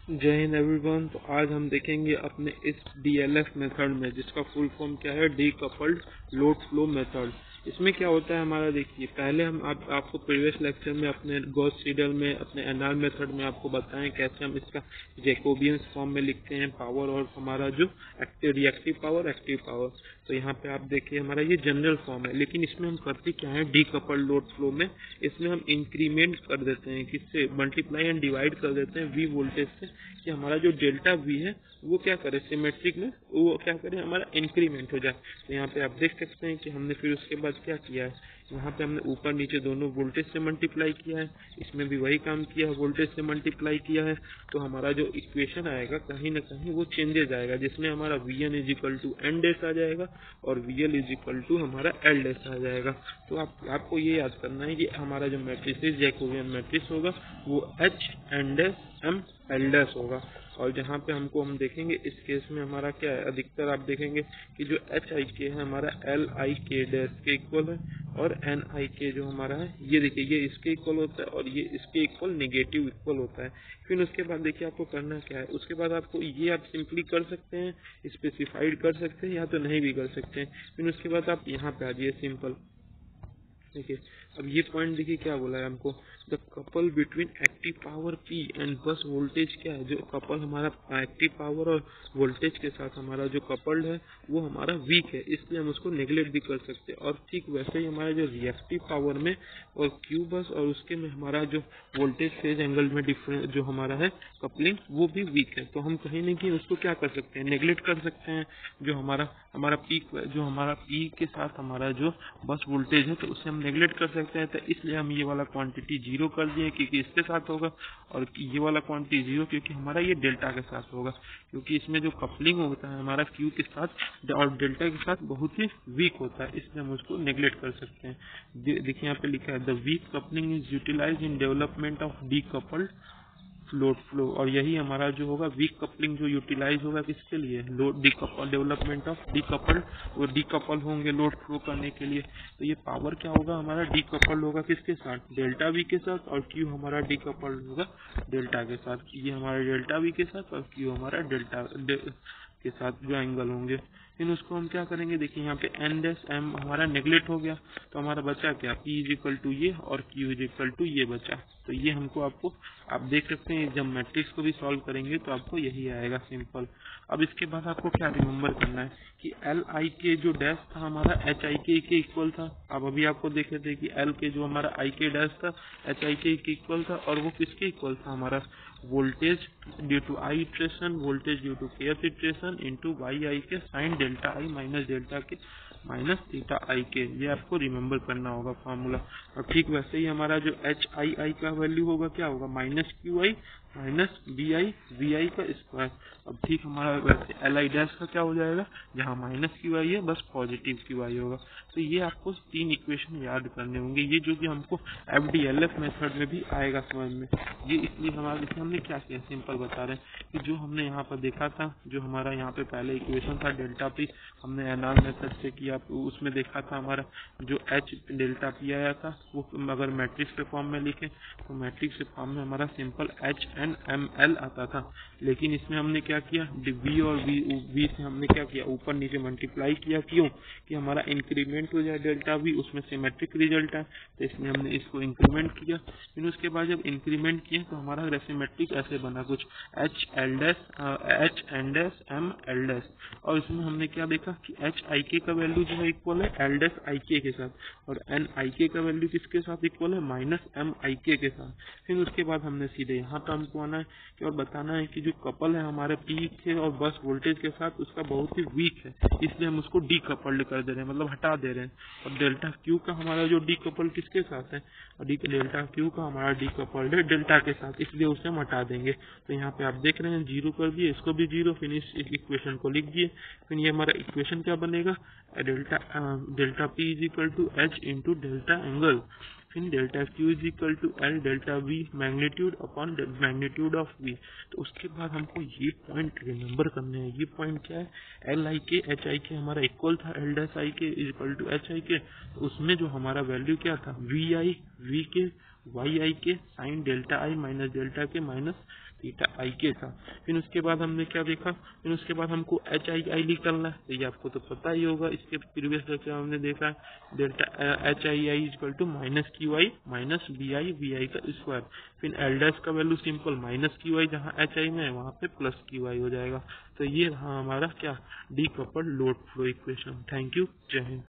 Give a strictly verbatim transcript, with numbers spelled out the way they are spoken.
जय हिंद एवरीवन। तो आज हम देखेंगे अपने इस डी एल एफ मेथड में, जिसका फुल फॉर्म क्या है, decoupled load flow method. इसमें क्या होता है हमारा, देखिए पहले हम आप, आपको प्रीवियस लेक्चर में अपने गॉस सीडल में अपने एनआर मेथड में आपको बताएं कैसे हम इसका जैकोबियंस फॉर्म में लिखते हैं पावर और हमारा जो active reactive power active power. तो यहाँ पे आप देखिए हमारा ये जनरल फॉर्म है, लेकिन इसमें हम करते क्या है, डी कपल्ड लोड फ्लो में इसमें हम इंक्रीमेंट कर देते हैं, किससे, मल्टीप्लाई एंड डिवाइड कर देते हैं वी वोल्टेज से, कि हमारा जो डेल्टा वी है वो क्या करे, सिमेट्रिक में वो क्या करे, हमारा इंक्रीमेंट हो जाए। तो यहाँ पे आप देख सकते हैं कि हमने फिर उसके बाद क्या किया है, यहाँ पे हमने ऊपर नीचे दोनों वोल्टेज से मल्टीप्लाई किया है, इसमें भी वही काम किया है, वोल्टेज से मल्टीप्लाई किया है। तो हमारा जो इक्वेशन आएगा कहीं ना कहीं वो चेंजेस आएगा, जिसमें हमारा V N is equal to N dash आ जाएगा और V L is equal to हमारा एल डेस आ जाएगा। तो आप, आपको ये याद करना है कि हमारा जो मैट्रिक्स जैकोबियन मैट्रिक्स होगा वो H N dash M L dash होगा। और जहाँ पे हमको हम देखेंगे इस केस में हमारा क्या है, अधिकतर आप देखेंगे कि जो एच आई के है हमारा एल आई के डेस के इक्वल है, और एन आई के जो हमारा है ये देखिए ये इसके इक्वल होता है और ये इसके इक्वल नेगेटिव इक्वल होता है। फिर उसके बाद देखिए आपको करना क्या है, उसके बाद आपको ये आप सिंपली कर सकते हैं, स्पेसिफाइड कर सकते हैं या तो नहीं भी कर सकते हैं। फिर उसके बाद आप यहाँ पे आ जाइए सिंपल, देखिए अब ये पॉइंट देखिए क्या बोला है हमको, the couple between active power P and bus voltage क्या है, जो कपल हमारा एक्टिव पावर और वोल्टेज के साथ हमारा जो कपल्ड है वो हमारा वीक है, इसलिए हम उसको नेगलेक्ट भी कर सकते हैं। और ठीक वैसे ही हमारा जो रिएक्टिव पावर में और क्यू बस और उसके में हमारा जो वोल्टेज फेज एंगल में डिफरेंस जो हमारा है कपलिंग वो भी वीक है। तो हम कहीं ना कहीं उसको क्या कर सकते हैं, नेगलेक्ट कर सकते हैं। जो हमारा हमारा पीक जो हमारा पी के साथ हमारा जो बस वोल्टेज है तो उसे हम नेगलेक्ट कर सकते हैं। तो इसलिए हम ये वाला क्वांटिटी जीरो कर दिए क्योंकि इसके साथ होगा, और ये वाला क्वांटिटी जीरो क्योंकि हमारा ये डेल्टा के साथ होगा, क्योंकि इसमें जो कपलिंग होता है हमारा क्यू के साथ और डेल्टा के साथ बहुत ही वीक होता है, इसलिए हम उसको नेगलेक्ट कर सकते हैं। देखिए यहाँ पे लिखा है the weak coupling is utilize in development of decoupled load flow. और यही हमारा जो होगा वीक कपलिंग जो यूटिलाइज होगा किसके लिए, load decouple development of decoupled, वो डीकपल होंगे लोड फ्लो करने के लिए। तो ये पावर क्या होगा हमारा, डीकपल्ड होगा किसके साथ, डेल्टा वी के साथ, और क्यू हमारा डीकपल्ड होगा डेल्टा के साथ। ये हमारा डेल्टा वी के साथ और क्यू हमारा डेल्टा के साथ जो एंगल होंगे। फिर उसको हम क्या करेंगे, देखिए यहाँ पे एन डेस एम हमारा नेगलेक्ट हो गया, तो हमारा बचा क्या, पी इज इक्वल टू ये और क्यू इज इक्वल टू ये बचा। तो ये हमको आपको आप देख सकते हैं जब मैट्रिक्स को भी सॉल्व करेंगे तो आपको यही आएगा सिंपल। अब इसके बाद आपको क्या रिमेम्बर करना है कि एल आई के जो डैश था हमारा एच आई के के इक्वल था। अब अभी आपको देखे थे कि एल के जो हमारा आई के डैश था एच आई के के इक्वल था, और वो किसके इक्वल था, हमारा voltage due to I iteration, voltage due to KF iteration into Y I K sine delta I minus delta K minus theta I K. ये आपको रिमेम्बर करना होगा फार्मूला। और ठीक वैसे ही हमारा जो एच आई आई का वैल्यू होगा क्या होगा, minus Q I minus B I V I का स्क्वायर। अब ठीक हमारा वैसे एल आई डैश का क्या हो जाएगा, जहाँ माइनस क्यू आई है बस पॉजिटिव क्यू आई होगा। तो ये आपको तीन इक्वेशन याद करने होंगे, ये जो कि हमको F D L F method में भी आएगा समझ में। ये इसलिए हमारे इसमें हमने क्या किया, सिंपल बता रहे हैं कि जो हमने यहाँ पर देखा था, जो हमारा यहाँ पे पहले इक्वेशन था डेल्टा पी, हमने एन आर मेथड से किया, उसमें देखा था हमारा जो एच डेल्टा पी आया था वो अगर मैट्रिक्स के फॉर्म में लिखे तो मैट्रिक्स के फॉर्म में हमारा simple H N M L आता था। लेकिन इसमें हमने क्या किया, वी और वी वी से हमने क्या किया, ऊपर नीचे मल्टीप्लाई किया, क्यों कि हमारा इंक्रीमेंट हो जाए डेल्टा वी, उसमें सिमेट्रिक रिजल्ट है, तो इसलिए हमने इसको इंक्रीमेंट किया। फिर उसके बाद जब इंक्रीमेंट किया तो हमारा रेसिमेट्रिक ऐसे बना कुछ H L dash H N dash M L dash. और इसमें हमने क्या देखा कि एच आई के का वैल्यू जो है इक्वल है एल डैश आई के के साथ, और एन आई के का वैल्यू किसके साथ इक्वल है, माइनस एम आई के के साथ। फिर उसके बाद हमने सीधे यहाँ पर हमको आना है कि और बताना है कि जो कपल है हमारे पी के और बस वोल्टेज के साथ उसका बहुत ही वीक है, इसलिए हम उसको डी कपल्ड कर दे रहे हैं, मतलब हटा दे रहे हैं। और डेल्टा क्यू का हमारा जो डी कपल किसके साथ है, और डी डेल्टा क्यू का हमारा डी कपल्ड है डेल्टा के साथ, इसलिए उसे हम हटा देंगे। तो यहाँ पे आप देख रहे हैं जीरो कर दिए, इसको भी जीरो, फिनिश इस इक्वेशन को लिख दिए। फिर ये हमारा इक्वेशन क्या बनेगा, delta delta P is equal to H into delta angle, फिर delta Q is equal to L delta V magnitude upon magnitude of V. तो उसके बाद हमको ये पॉइंट रिमेम्बर करने हैं। ये पॉइंट क्या है, एल आई के एच आई के हमारा इक्वल था L dash I K is equal to H I K, तो उसमें जो हमारा वैल्यू क्या था, V I V K Y I K sine delta I minus delta K minus theta I K था। फिर उसके बाद हमने क्या देखा, फिर उसके बाद हमको एच आई आई निकालना है, तो ये आपको तो पता ही होगा, इसके प्रीवियस लेक्चर हमने देखा है delta H I I equal to minus Q I minus B I V I का स्क्वायर। फिर एल डैश का value simple minus Q I, जहाँ एच आई में है वहाँ पे प्लस क्यू आई हो जाएगा। तो ये रहा हमारा क्या, decoupled load flow equation. Thank you, जय हिंद।